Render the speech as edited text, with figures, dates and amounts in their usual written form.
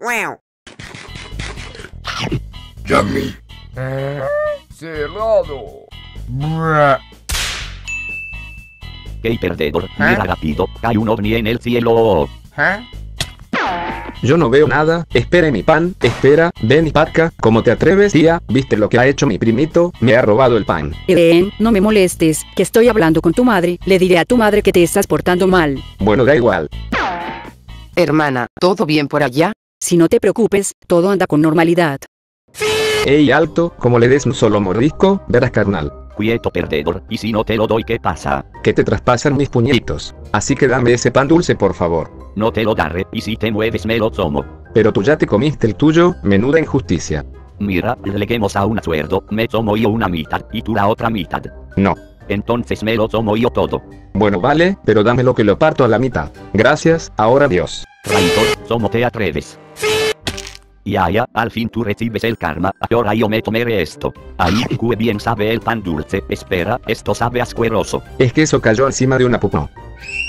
Wow. Yummy. Cerrado. Hey perdedor, mira rápido, hay un ovni en el cielo. Yo no veo nada, espera mi pan, espera, ven y parca, ¿cómo te atreves tía? ¿Viste lo que ha hecho mi primito? Me ha robado el pan. Eden, no me molestes, que estoy hablando con tu madre, le diré a tu madre que te estás portando mal. Bueno, da igual. Hermana, ¿todo bien por allá? Si no te preocupes, todo anda con normalidad. Ey, alto, como le des un solo mordisco, verás carnal, Quieto perdedor, y si no te lo doy, ¿qué pasa? que te traspasan mis puñitos. Así que dame ese pan dulce por favor. No te lo daré, y si te mueves me lo tomo. Pero tú ya te comiste el tuyo, menuda injusticia. Mira, leguemos a un acuerdo, me tomo yo una mitad, y tú la otra mitad. No. Entonces me lo tomo yo todo. Bueno vale, pero dámelo que lo parto a la mitad. Gracias, ahora adiós. Traitor, ¿cómo te atreves? Ya, al fin tú recibes el karma, ahora yo me tomaré esto. Ahí, que bien sabe el pan dulce, espera, esto sabe asqueroso. Es que eso cayó encima de una pupa.